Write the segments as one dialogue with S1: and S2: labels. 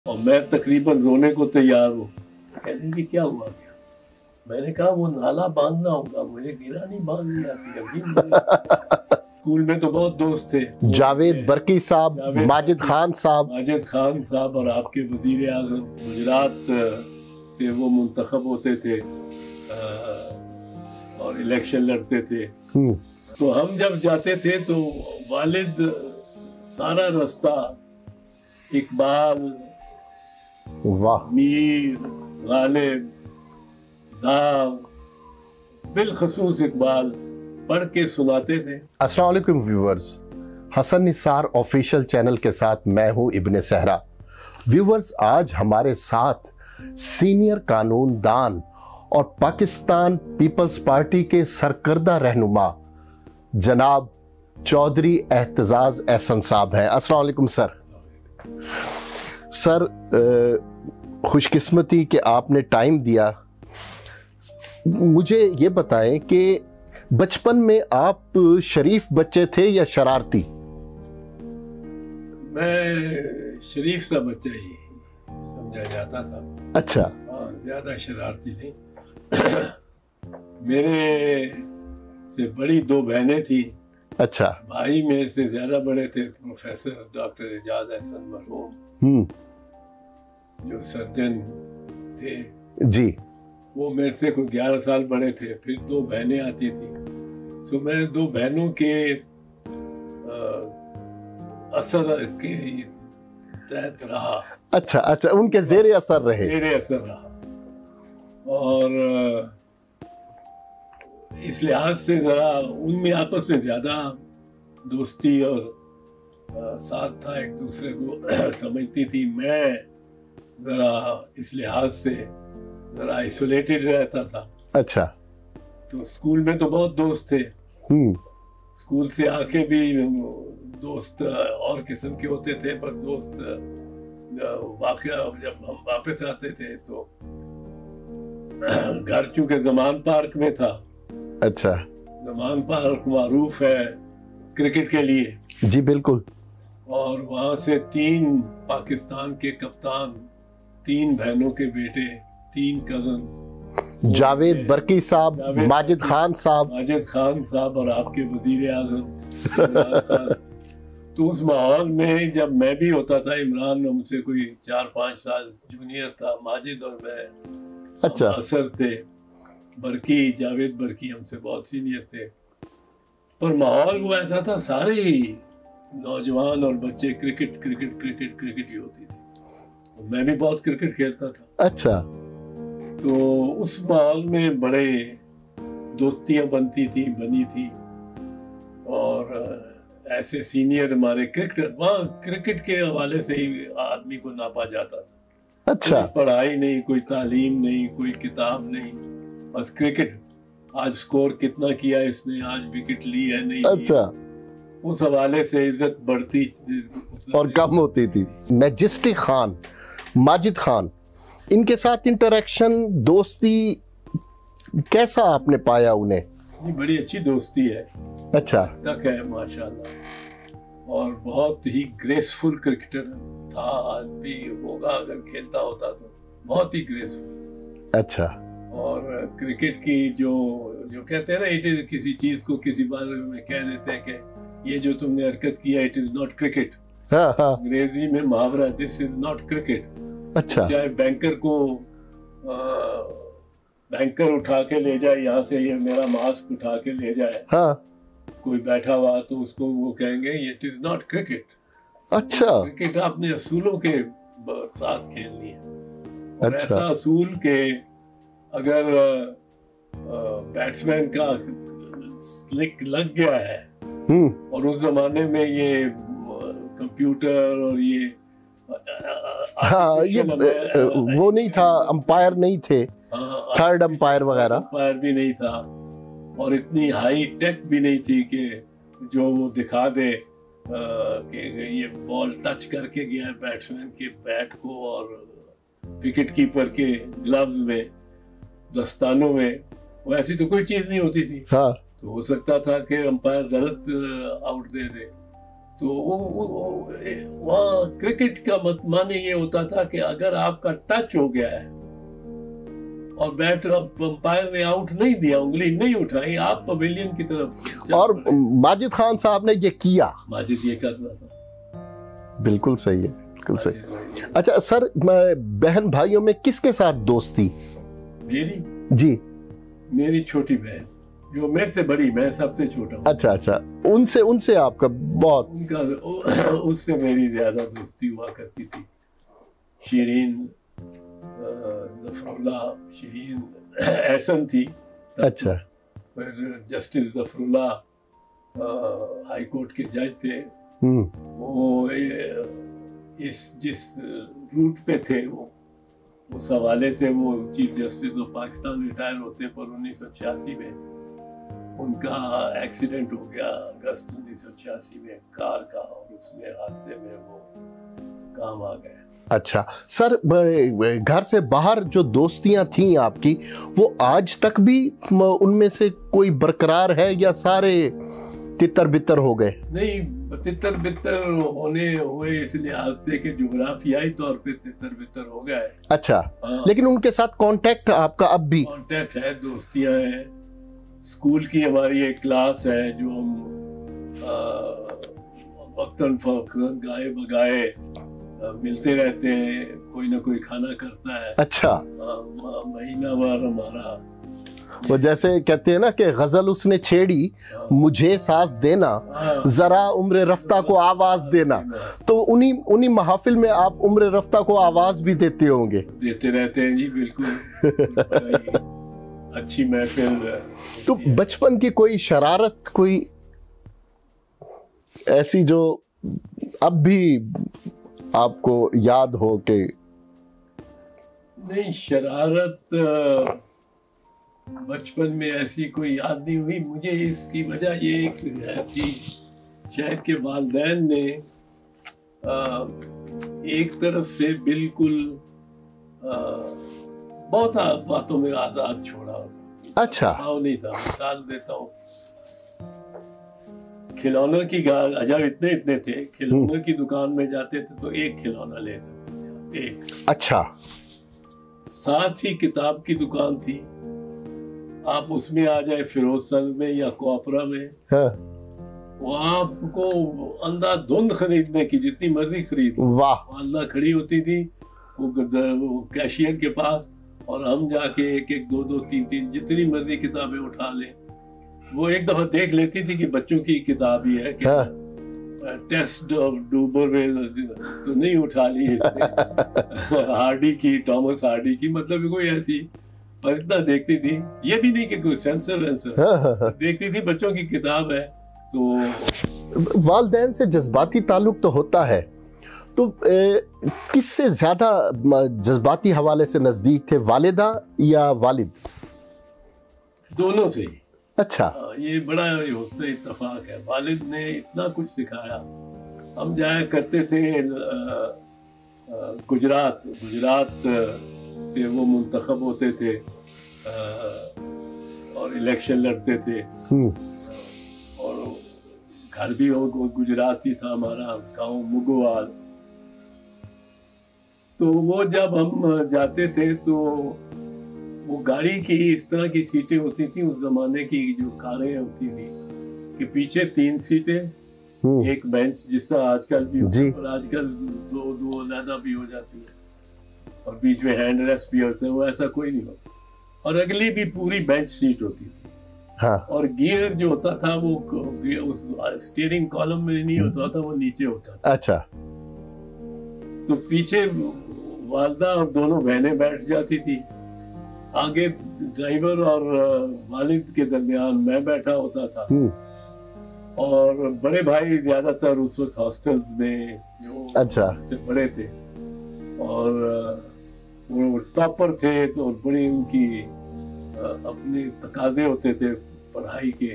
S1: और मैं तकरीबन रोने को तैयार हूँ। कहने की क्या हुआ क्या? मैंने कहा वो नाला बांधना होगा, मुझे गिरा नहीं बांधनी आती अभी। स्कूल में तो बहुत दोस्त थे,
S2: जावेद बरकी साहब, माजिद खान साहब
S1: और आपके वजीर आज़म गुजरात से वो मुंतखब होते थे और इलेक्शन लड़ते थे। तो हम जब जाते थे तो वालिद सारा रास्ता इकबाल,
S2: वाह,
S1: मीर, गालिब, दाव, बिलखसूस इकबाल पढ़ के सुनाते थे।
S2: अस्सलाम वालेकुम viewers, Hasan Nisar official channel के साथ मैं हूं इब्ने सहरा। व्यूवर्स, आज हमारे साथ सीनियर कानूनदान और पाकिस्तान पीपल्स पार्टी के सरकर्दा रहनुमा जनाब चौधरी एहतजाज एहसन साहब हैं। अस्सलाम वालेकुम सर। सर, खुशकिस्मती कि आपने टाइम दिया। मुझे ये बताएं कि बचपन में आप शरीफ बच्चे थे या शरारती?
S1: मैं शरीफ सा बच्चा ही समझा जाता था।
S2: अच्छा।
S1: ज्यादा शरारती नहीं। मेरे से बड़ी दो बहनें थी।
S2: अच्छा।
S1: भाई मेरे से ज्यादा बड़े थे, प्रोफेसर डॉक्टर एजाज एहसन मरहूम जो सर्जन थे
S2: जी,
S1: वो मेरे से कोई 11 साल बड़े थे। फिर दो बहनें आती थी, तो मैं दो बहनों के असर के तहत रहा।
S2: अच्छा अच्छा, उनके जेरे असर रहे।
S1: जेरे असर रहा और इस लिहाज से जरा उनमें आपस में ज्यादा दोस्ती और साथ था, एक दूसरे को समझती थी। मैं जरा इस लिहाज से जरा आइसोलेटेड रहता था।
S2: अच्छा।
S1: तो स्कूल में तो बहुत दोस्त थे। स्कूल से आके भी दोस्त और किस्म के होते थे, पर दोस्त वाकया जब हम वापस आते थे तो घर चूंकि जमान पार्क में था।
S2: अच्छा।
S1: जमान पार्क मारूफ है क्रिकेट के लिए।
S2: जी बिल्कुल।
S1: और वहां से 3 पाकिस्तान के कप्तान, 3 बहनों के बेटे, 3 कजन्स,
S2: जावेद बरकी साहब, माजिद खान
S1: साहब और आपके वजीर आज़म। तो उस माहौल में जब मैं भी होता था, इमरान मुझसे कोई 4-5 साल जूनियर था, माजिद और मैं
S2: अच्छा
S1: असर थे, जावेद बरकी हमसे बहुत सीनियर थे। पर माहौल वो ऐसा था, सारे ही नौजवान और बच्चे क्रिकेट ही होती थी। मैं भी बहुत क्रिकेट खेलता था।
S2: अच्छा।
S1: तो उस माहौल में बड़े दोस्तियां बनी थी और ऐसे सीनियर हमारे क्रिकेट के हवाले से ही आदमी को नापा जाता था।
S2: अच्छा।
S1: पढ़ाई नहीं, कोई तालीम नहीं, कोई किताब नहीं, बस क्रिकेट। आज स्कोर कितना किया इसने, आज विकेट ली है नहीं।
S2: अच्छा।
S1: उस हवाले से इज्जत बढ़ती
S2: और कम होती थी। मैजेस्टिक खान, माजिद खान, इनके साथ इंटरेक्शन, दोस्ती कैसा आपने पाया उन्हें?
S1: बड़ी अच्छी दोस्ती है।
S2: अच्छा।
S1: तक है माशाल्लाह। और बहुत ही ग्रेसफुल क्रिकेटर था, आज भी होगा अगर खेलता होता तो। बहुत ही ग्रेसफुल।
S2: अच्छा।
S1: और क्रिकेट की जो कहते हैं ना, इट इज, किसी चीज को किसी बारे में कह देते हैं कि ये जो तुमने हरकत किया इट इज नॉट क्रिकेट।
S2: हाँ हाँ।
S1: अंग्रेजी में मुहावरा, दिस इज नॉट क्रिकेट।
S2: अच्छा।
S1: चाहे बैंकर को बैंकर उठा के ले जाए यहाँ से, ये मेरा मास्क उठा के ले जाए,
S2: हाँ,
S1: कोई बैठा हुआ, तो उसको वो कहेंगे इट इज नॉट क्रिकेट।
S2: अच्छा।
S1: क्रिकेट आपने असूलों के साथ खेलनी है। और
S2: अच्छा।
S1: ऐसा असूल के अगर बैट्समैन का स्लिक लग गया है, और उस जमाने में ये कंप्यूटर और ये
S2: हाँ, ये वो नहीं था, अंपायर नहीं थे, थर्ड अंपायर वगैरह,
S1: अंपायर भी नहीं था, और इतनी हाई टेक भी नहीं थी कि जो वो दिखा दे कि ये बॉल टच करके गया है बैट्समैन के बैट को, और विकेट कीपर के ग्लव्स में, दस्तानों में, वो ऐसी तो कोई चीज नहीं होती थी।
S2: हाँ।
S1: तो हो सकता था कि अंपायर गलत आउट दे दे। तो वहाँ क्रिकेट का माने ये होता था कि अगर आपका टच हो गया है और बैटर अंपायर ने आउट नहीं दिया, उंगली नहीं उठाई, आप पवेलियन की तरफ।
S2: और माजिद खान साहब ने ये किया,
S1: माजिद ये करता था।
S2: बिल्कुल सही है, बिल्कुल सही। अच्छा सर, बहन भाइयों में किसके साथ दोस्ती?
S1: मेरी
S2: जी,
S1: मेरी छोटी बहन जो मेरे से बड़ी, मैं सबसे छोटा हूँ।
S2: अच्छा अच्छा, उनसे आपका बहुत,
S1: उससे मेरी ज्यादा दोस्ती हुआ करती थी। शिरीन जफरुल्ला, शिरीन एहसन थी।
S2: अच्छा।
S1: फिर जस्टिस जफरुल्ला हाई कोर्ट के जज थे। वो जिस रूट पे थे वो, उस हवाले से वो chief justice of Pakistan retire होते पर 1986 में उनका एक्सीडेंट हो गया अगस्त 1986 में कार का, और उसमें हादसे में वो काम आ गए।
S2: अच्छा सर, घर से बाहर जो दोस्तियां थी आपकी, वो आज तक भी उनमें से कोई बरकरार है या सारे तितर बितर हो गए?
S1: नहीं, तितर बितर हुए इस लिहाज से कि जुग्राफियाई तौर पे तितर बितर हो गए।
S2: अच्छा, लेकिन उनके साथ कांटेक्ट आपका अब भी?
S1: कांटेक्ट है, दोस्तियां हैं। स्कूल की हमारी एक क्लास है जो हम वक्तन फवक्तन गाए बगाए मिलते रहते हैं, कोई ना कोई खाना करता है।
S2: अच्छा,
S1: महीनावार हमारा।
S2: वो जैसे कहते हैं ना कि गजल उसने छेड़ी, मुझे सांस देना, जरा उम्र रफ्ता को आवाज देना, तो उन्हीं महफिल में आप उम्र रफ्ता को आवाज भी देते होंगे?
S1: देते रहते हैं जी, बिल्कुल। अच्छी महफिल।
S2: तो बचपन की कोई शरारत, कोई ऐसी जो अब भी आपको याद हो? के
S1: नहीं, शरारत बचपन में ऐसी कोई याद नहीं हुई मुझे। इसकी वजह ये है कि शायद के वालिदैन ने एक तरफ से बिल्कुल बहुत बातों में आजाद छोड़ा।
S2: अच्छा,
S1: नहीं था। मिसाल देता हूँ, खिलौनों की अजब इतने थे, खिलौनों की दुकान में जाते थे तो एक खिलौना ले सकते थे, एक।
S2: अच्छा।
S1: साथ ही किताब की दुकान थी, आप उसमें आ जाए फिरोजसंग में या कोऑपरा में,
S2: हाँ।
S1: वो आपको अंधाधुंध खरीदने की जितनी मर्जी खरीद।
S2: वाह।
S1: वालदा खड़ी होती थी वो कैशियर के पास, और हम जाके एक एक दो दो तीन तीन जितनी मर्जी किताबें उठा लें। वो एक दफा देख लेती थी कि बच्चों की किताब ही है, कि
S2: हाँ।
S1: टेस्ट ऑफ डूबरवेल तो नहीं उठा ली इसने। हार्डी की, टॉमस हार्डी की, मतलब कोई ऐसी। और इतना देखती थी, ये भी नहीं कि कोई सेंसर वेंसर।
S2: हाँ।
S1: देखती थी बच्चों की किताब है। तो
S2: वालिदैन से जज्बाती ताल्लुक तो होता है, तो किससे ज्यादा जज्बाती हवाले से नजदीक थे, वालिदा या वालिद?
S1: दोनों से ही।
S2: अच्छा।
S1: ये बड़ा हुस्न इत्तफाक है, वालिद ने इतना कुछ सिखाया। हम जाया करते थे गुजरात से वो मुंतखब होते थे और इलेक्शन लड़ते थे, और घर भी वो गुजराती था, हमारा गांव मुगोवाल। तो वो जब हम जाते थे तो वो गाड़ी की इस तरह की सीटें होती थी, उस जमाने की जो कारें होती थी कि पीछे 3 सीटें, एक बेंच, जिस तरह आजकल भी होता है, और आजकल दो अलहदा भी हो जाती है, और बीच में हैंड रेस्ट भी होते हैं। वो ऐसा कोई नहीं होता, और अगली भी पूरी बेंच सीट होती थी।
S2: हाँ।
S1: और गियर जो होता था वो उस स्टीयरिंग कॉलम में नहीं होता था, वो नीचे होता था।
S2: अच्छा।
S1: तो पीछे वालदा और दोनों बहनें बैठ जाती थी, आगे ड्राइवर और वालिद के दरमियान मैं बैठा होता था, और बड़े भाई ज्यादातर उस वक्त हॉस्टल्स में जो
S2: अच्छा
S1: से बड़े थे, और वो टॉपर थे, तो बड़ी उनकी अपने तकाजे होते थे पढ़ाई के।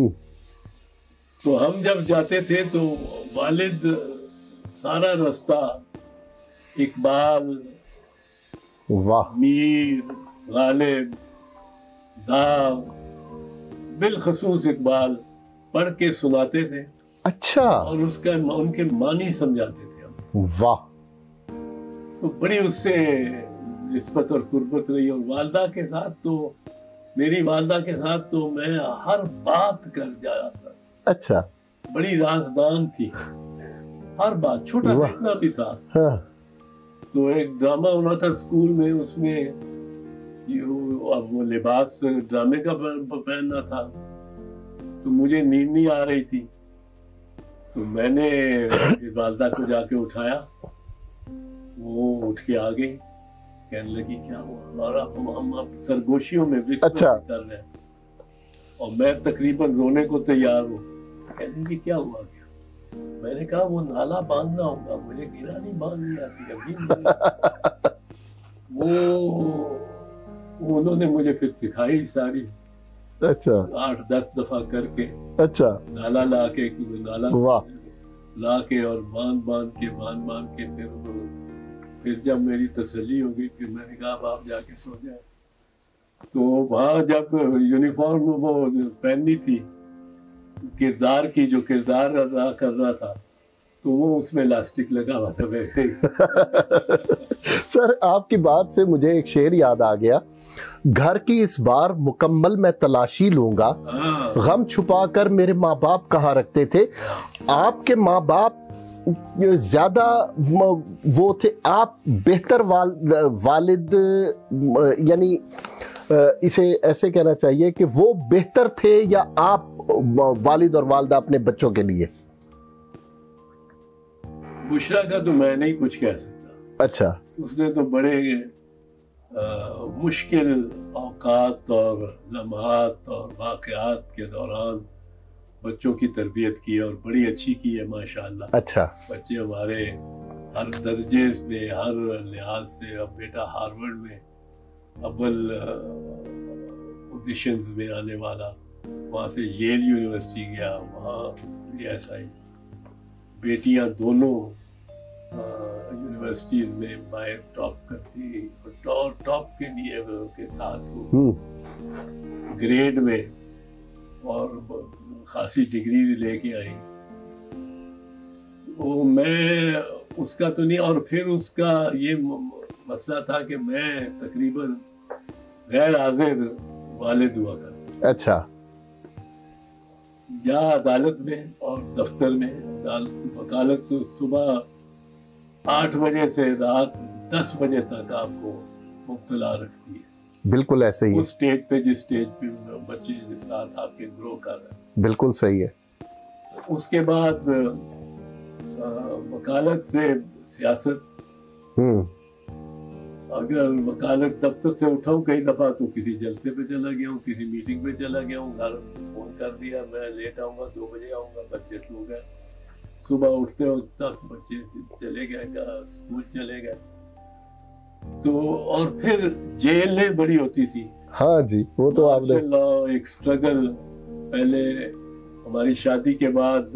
S1: तो हम जब जाते थे तो वालिद सारा रास्ता इकबाल,
S2: वाह,
S1: मीर, गालिब, दाव, बिलखसूस इकबाल पढ़ के सुनाते थे।
S2: अच्छा।
S1: और उसका उनके मानी समझाते थे हम।
S2: वाह।
S1: तो बड़ी उससे निस्बत और कुर्बत रही। और वालदा के साथ तो, मेरी वालदा के साथ तो मैं हर बात कर जाया था।
S2: अच्छा।
S1: बड़ी राजदान थी, हर बात, छोटा सा इतना भी था।
S2: हाँ।
S1: तो एक ड्रामा होना था स्कूल में, उसमें अब वो लिबास ड्रामे का पहनना था, तो मुझे नींद नहीं आ रही थी। तो मैंने वालदा को जाके उठाया, वो उठ के आ गई, कहने लगी क्या हुआ, और हम सरगोशियों में विस्पर कर रहे हैं, और मैं तकरीबन रोने को तैयार हूँ। कहने लगी क्या हुआ क्या? मैंने कहा वो नाला बांधना होगा, मुझे गिरा नहीं बांधनी आती अभी। वो उन्होंने मुझे फिर सिखाई सारी।
S2: अच्छा।
S1: 8-10 दफा करके।
S2: अच्छा।
S1: नाला ला के और बांध के फिर जब मेरी तसल्ली हो गई, फिर मैंने कहा अब आप जाके सो जाए। तो वहाँ जब यूनिफॉर्म वो पहननी थी किरदार की, जो किरदार अदा कर रहा था, तो वो उसमें इलास्टिक लगा हुआ था वैसे ही।
S2: सर, आपकी बात से मुझे एक शेर याद आ गया, घर की इस बार मुकम्मल मैं तलाशी लूंगा, गम छुपा कर मेरे माँ बाप कहाँ रखते थे। आपके माँ बाप ज्यादा वो थे, आप बेहतर वालिद, यानी इसे ऐसे कहना चाहिए कि वो बेहतर थे या आप वालिद और वालदा अपने बच्चों के लिए?
S1: बुशरा का तो मैं नहीं कुछ कह सकता।
S2: अच्छा।
S1: उसने तो बड़े मुश्किल औकात और लम्हात और वाक़यात के दौरान बच्चों की तरबियत की, और बड़ी अच्छी की है माशाअल्लाह।
S2: अच्छा।
S1: बच्चे हमारे हर दर्जे में, हर लिहाज से। अब बेटा हार्वर्ड में अव्वल पोजीशंस में आने वाला, वहाँ से येल यूनिवर्सिटी गया, वहाँ भी ऐसा ही। बेटियाँ दोनों यूनिवर्सिटीज में बाहर टॉप करती, और टॉप के लिए के साथ ग्रेड में और खासी डिग्री लेके आई। वो मैं उसका तो नहीं, और फिर उसका ये मसला था कि मैं तकरीबन गैर हाजिर वालिद हुआ करता।
S2: अच्छा।
S1: या अदालत में और दफ्तर में। वकालत तो सुबह 8 बजे से रात 10 बजे तक आपको मुब्तला रखती है।
S2: बिल्कुल ऐसे ही।
S1: उस स्टेज पे, जिस स्टेज पे बच्चे के साथ आपके ग्रो कर रहे हैं।
S2: बिल्कुल सही है।
S1: उसके बाद वकालत से सियासत। अगर वकालत दफ्तर से उठाऊं कई दफा, तो किसी जलसे पे चला गया हूँ, किसी मीटिंग पे चला गया हूँ, घर फोन कर दिया मैं लेट आऊंगा, 2 बजे आऊंगा, बच्चे सो गए। सुबह उठते वक्त तक बच्चे चले गए, स्कूल चले गए। तो और फिर जेलें बड़ी होती थी।
S2: हाँ जी, वो तो आपने
S1: एक स्ट्रगल। पहले हमारी शादी के बाद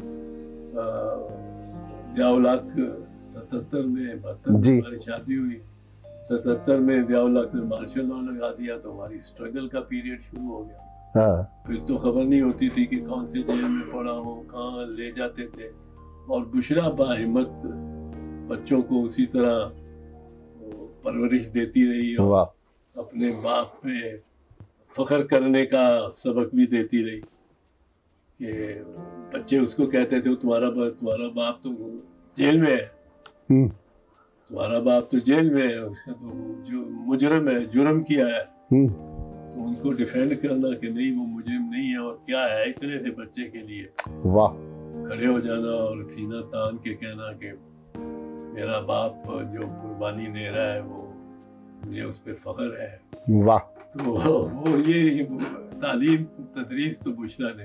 S1: ज़ियाउल हक 77 में 72 में हमारी शादी हुई। 77 में ज़ियाउल हक ने मार्शल लॉ लगा दिया, तो हमारी स्ट्रगल का पीरियड शुरू हो गया।
S2: हाँ।
S1: फिर तो खबर नहीं होती थी कि कौन से जेल में पड़ा हो, कहाँ ले जाते थे। और बुशरा बाहिम्मत बच्चों को उसी तरह परवरिश देती रही, और अपने बाप पे फख्र करने का सबक भी देती रही। कि बच्चे उसको कहते थे तुम्हारा बाप तो जेल में है, तुम्हारा बाप तो जेल में है, उसका तो जो मुजरम है, जुर्म किया है। तो उनको डिफेंड करना कि नहीं वो मुजरिम नहीं है, और क्या है इतने से बच्चे के लिए।
S2: वाह।
S1: खड़े हो जाना और सीना तान के कहना कि मेरा बाप जो कुर्बानी दे रहा है वो मुझे उस पर फख्र है।
S2: वाह।
S1: तो वो ये तालीम तदरीस तो बुशरा ने